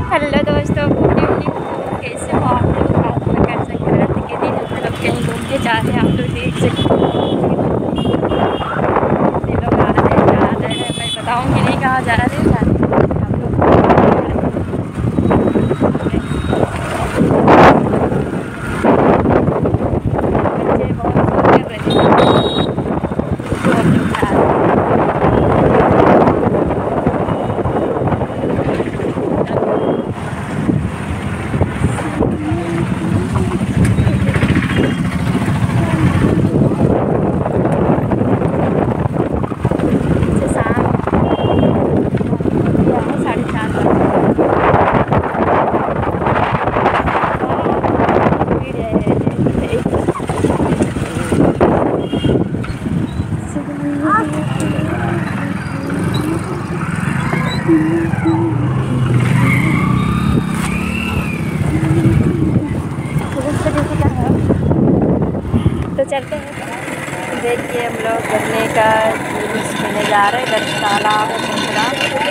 Hello दोस्तों, good evening. कैसे हो आप लोग? आज मकर संक्रांति के दिन हम लोग कहीं घूम के जा रहे हैं। आप लोग देख सकते हो लोग आ रहे हैं, जा रहे हैं। मैं बताऊंगी नहीं कहाँ जा रहे हैं, आप लोग बच्चे बहुत शोर कर रहे हैं, तो हम लोग जा रहे हैं। तो चलते हैं। देखिए हम लोग घूमने का खेलने जा रहे हैं। इधर तालाब है, पोखरा,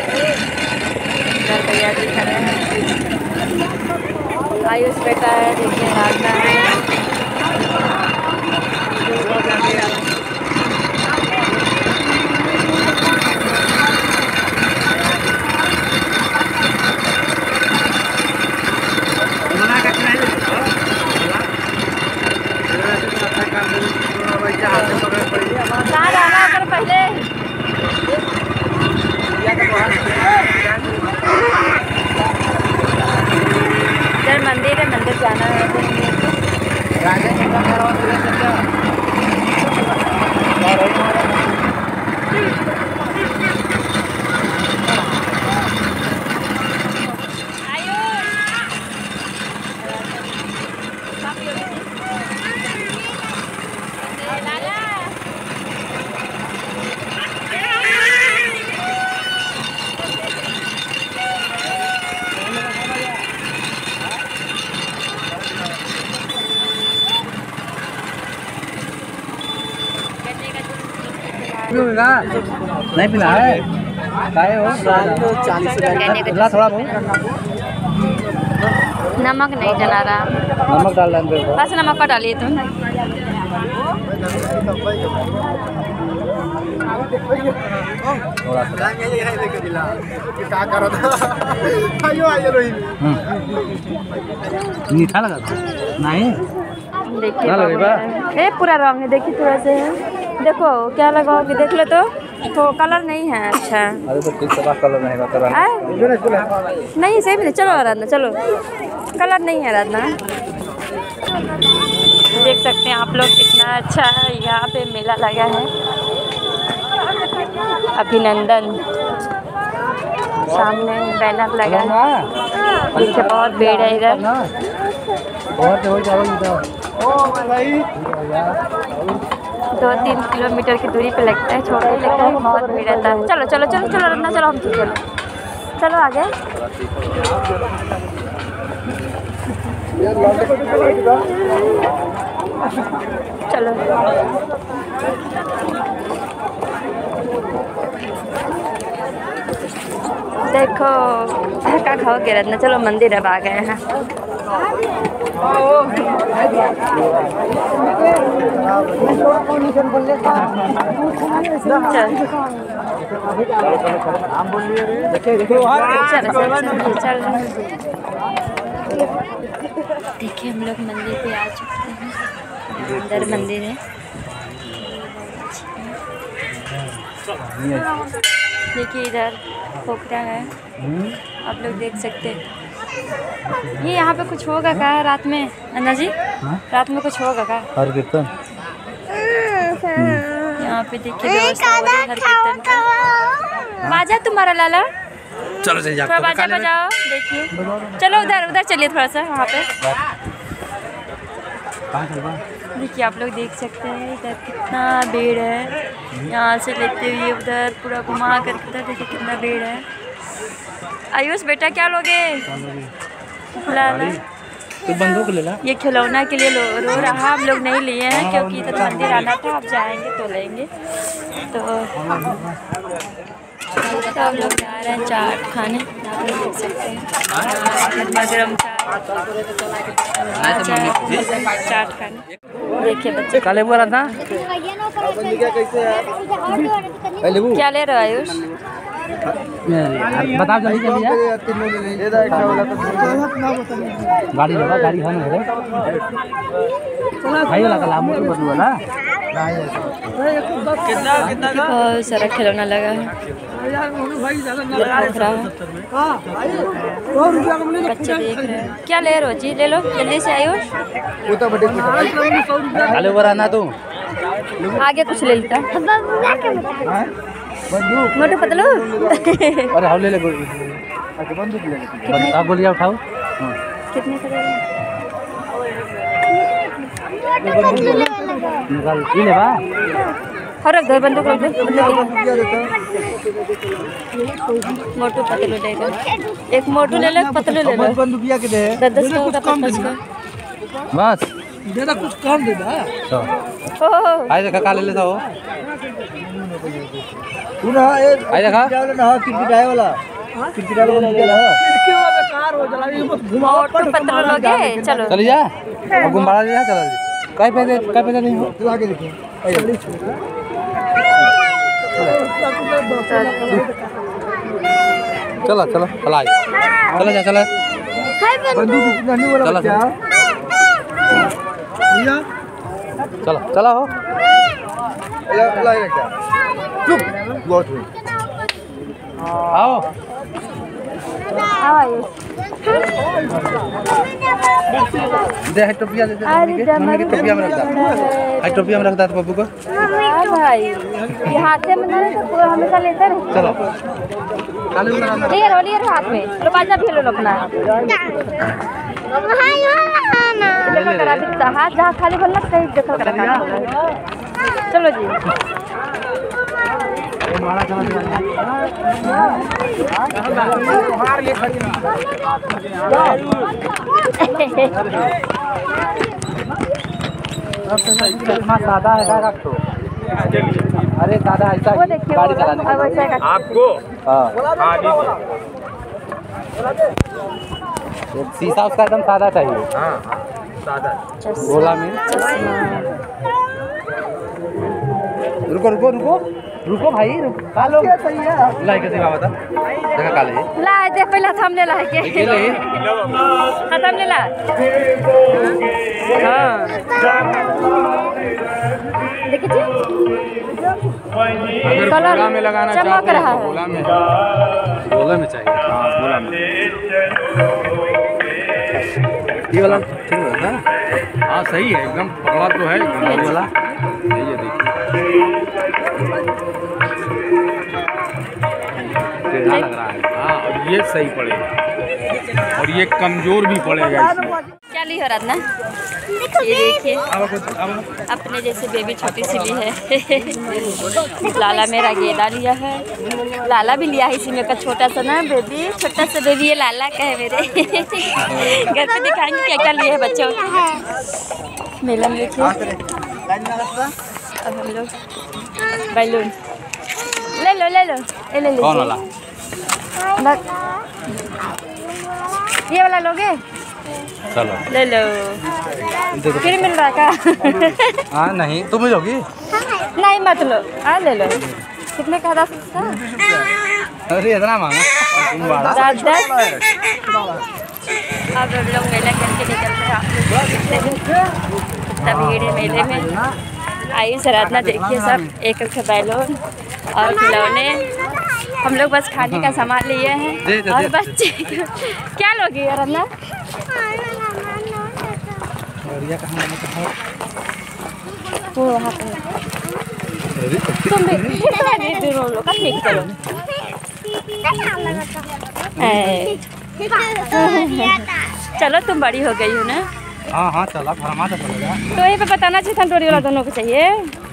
इधर भैया जी खड़े हैं। आयुष बेटा है, देखिए रागना है। कहाँ जाना है पहले? इधर मंदिर है, मंदिर जाना है। नहीं पिला है, खाए हो 40 थोड़ा बहुत नमक नहीं डला रहा, नमक डाल देंगे। बस नमक का डालिए तुम। मीठा लगा था नहीं? देखिए पूरा रंग है, देखिए थोड़ा से है। देखो क्या लगाओगे, देख लो तो कलर नहीं है। अच्छा अरे तो ठीक से कलर नहीं होता नहीं, सही में चलो आराधना, चलो कलर नहीं है आराधना। देख सकते हैं आप लोग कितना अच्छा है, यहाँ पे मेला लगा है। अभिनंदन सामने बैनर लगा है, पीछे बहुत भीड़ है। इधर 2-3 किलोमीटर की दूरी पे लगता है, छोटा ही लगता है, बहुत भीड़ रहता है। चलो चलो चलो चलो रखना, चलो हम चलो चलो आगे। चलो देखो क्या खाओगे रत्ना, चलो मंदिर अब आ गए हैं। देखिए हम लोग मंदिर पे आ चुके हैं, अंदर मंदिर है। देखिए इधर पोखरा है, आप लोग देख सकते हैं। ये यहाँ पे कुछ होगा क्या रात में अन्ना जी? रात में कुछ होगा क्या? हर कीर्तन यहाँ पे देखिए व्यवस्था हो रही है हर कीर्तन का। बाजा तुम्हारा लाला, चलो चलिए थोड़ा बाजा बजाओ। देखिए चलो उधर उधर चलिए थोड़ा सा वहाँ पे। देखिए आप लोग देख सकते हैं इधर कितना भीड़ है, यहाँ से लेते हुए उधर पूरा घुमा कर उधर देखिए कितना भीड़ है। आयुष बेटा क्या लोगे? लाला तो बंदूक ले ला। ये खिलौना के लिए रो रहा, हम लोग नहीं लिए हैं क्योंकि इधर मंदिर आना था, अब जाएंगे तो लेंगे। तो तो हम लोग जा रहे हैं चाट खाने, आप लोग देख सकते हैं गर्मा गर्म चाट खाने। देखिए बच्चे काले बुआ था क्या ले रहे हो आयुष? बताओ जल्दी जल्दी गाड़ी लगा गाड़ी है ना भाई वाला कला मोटर बदलू वाला बहुत सारा खिलौना लगा है, बच्चे देख रहे हैं। क्या ले रहे हो जी? ले लो जल्दी से आयुष। काले बुआ ना तू आगे कुछ ले लेता मोटू पतलू। अरे हाउ ले ले गोलियां उठाओ। कितने का ले? निकाल ई ले बा और रख दो बंदूक रख दो। मोटू पतलू ले लो, एक मोटू ले लो, पतलू ले लो। बंदूकिया के दे 10 का 5 का बस ज्यादा कुछ काम दे दा। ओह आई देखा काले लेता हो तू ना ए आई देखा ना किरकिटाए वाला किरकिटाए वाला खिड़की वाला बेकार हो जला ये मत घुमाओ। मोटू पतलू लोगे? चलो चल जा अब गुम्बाड़ा ले जा चल काय पैसे नहीं हो तू आगे देखिए चला चला चला चला जा चला बंदूक इतना नहीं वाला चला क्या भैया चला चला हो ला क्या चुप बहुत हुई आओ दे है टोपिया दे मम्मी की टोपिया में रख दा आई टोपिया में रख दा बाबू को भाई ये हाथ में ना तो हमेशा लेते रहे। चलो काले में ले रो हाथ में लो बाजा भी लो अपना देखो करा दिखता हाथ जहाँ खाली बनना सही देखो करा। चलो जी मारा चला सादा है रख तो अरे दादा ऐसा वो देखिए गाड़ी चलाने आपको शीशा उसका एकदम सादा चाहिए। सादा गोला में रुको रुको रुको रुको भाई कालो सही है लाई के दिखा बता देखा काले ला दे पहले थम ले ला के ले खत्म ले ला। हाँ देखिए अगर गोला में लगाना चमक चाहते रहा हैं है। गोला में चाहिए। हाँ गोला में ये वाला ठीक है ना? हाँ सही है एकदम पकड़ा तो है ये वाला सही है देखिए टेढ़ा लग रहा है। हाँ और ये सही पड़ेगा और ये कमजोर भी पड़ेगा इसमें। क्या ली हो रत्ना? ये देखिए अपने जैसे बेबी छोटी सी भी है। लाला मेरा गेंदा लिया है, लाला भी लिया है इसी में का छोटा सा ना बेबी, छोटा सा बेबी ये लाला का है मेरे। घर पे दिखाएंगे क्या क्या लिए है बच्चों। मेला में देखिए अब हम लोग बैलून ले लो ले लो ये ले कौन लीजिए। वाला ये वाला लोगे? चलो ले लो फिर मिल रहा का? हाँ नहीं तुम ही लोगी नहीं मत लो हाँ ले लो। कितने का? 10 का? अरे इतना महंगा तुम बड़ा 10। अब हम लोग मेला करके निकल रहे हैं। आप लोग देख सकते हैं कितना भीड़ है मेले में। आइए सराधना देखिए सब एक एक बैलून और खिलौने। हम लोग बस खाने का सामान लिए हैं और बच्चे क्या लोगे यार अन्ना? वो वहाँ पे तुम भी लोग का ठीक करो। चलो तुम बड़ी हो गई हो ना। हाँ हाँ चला फरमा तो चलेगा। तो यहीं पे बताना चाहिए था टोरी वाला दोनों को चाहिए।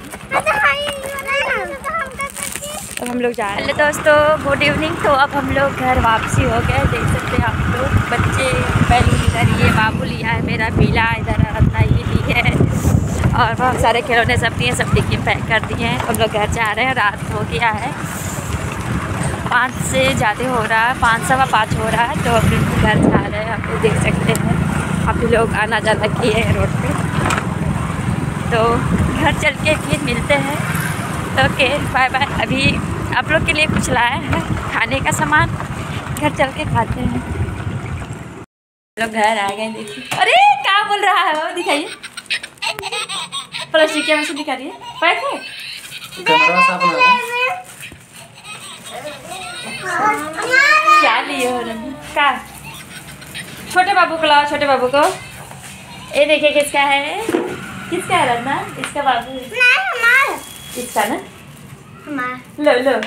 तो हम लोग जा रहे हैं दोस्तों गुड इवनिंग। तो अब हम लोग घर वापसी हो गए। देख सकते हैं आप लोग बच्चे बैलून इधर ये बाबू लिया है मेरा पीला, इधर रत्ना ये ली है और बहुत सारे खिलौने सब दिए, सब डिब्बे पैक कर दिए हैं। हम लोग घर जा रहे हैं, रात हो गया है 5 से ज़्यादा हो रहा है, 5 सवा 5 हो रहा है। तो अभी घर जा रहे हैं, आप लोग देख सकते हैं। काफ़ी लोग आना जाना किए हैं रोड पे। तो घर चल के फिर मिलते हैं। तो ओके, बाय बाय। अभी आप लोग के लिए कुछ लाए हैं खाने का सामान, घर चल के खाते हैं। लोग घर आ गए, देखिए। अरे क्या बोल रहा है वो, दिखाइए। प्लास्टिक क्या मशीन दिखा रही है, पैक है। क्या लिए हो रही का? छोटे बाबू को लाओ, छोटे बाबू को। ये देखिए किसका है, किसका है रन्ना? इसका बाबू है। इसका ना, लो लो।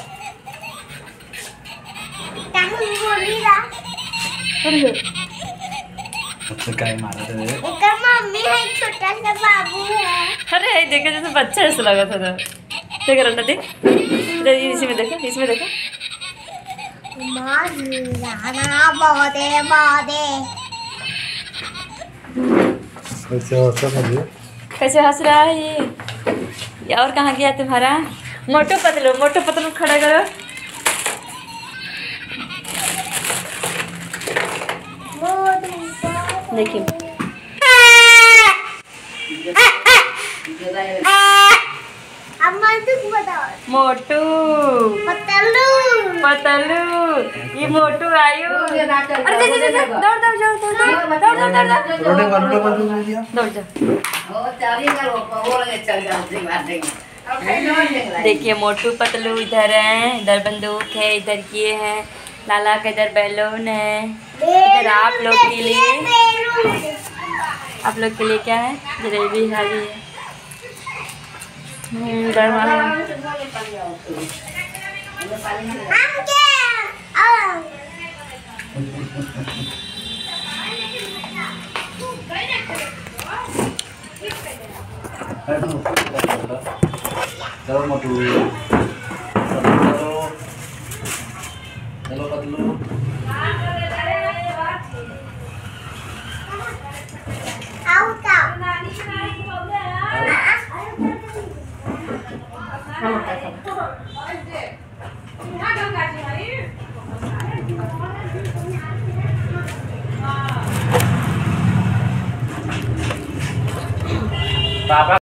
मम्मी है, छोटा सा बाबू है। अरे देखो जैसे बच्चा ऐसा लगा था। देख रन्ना, देख इसमें देखो, इसमें देखो। बहुत है, बहुत है। कैसे हंस रहा है ये? और कहाँ गया तुम्हारा मोटू पतलू? मोटू पतलू खड़ा करो। देखिए मोटू पतलू पतलू, ये मोटू आयु। अरे दौड़ दौड़ दौड़ दौड़ दौड़ दौड़ दौड़ दौड़। देखिए मोटू पतलू इधर है, इधर बंदूक है, इधर ये है लाला का, इधर बैलून है। इधर आप लोग के लिए, आप लोग के लिए क्या है? जलेबी खाली है। चलो मोटू, चलो पतलू। पापा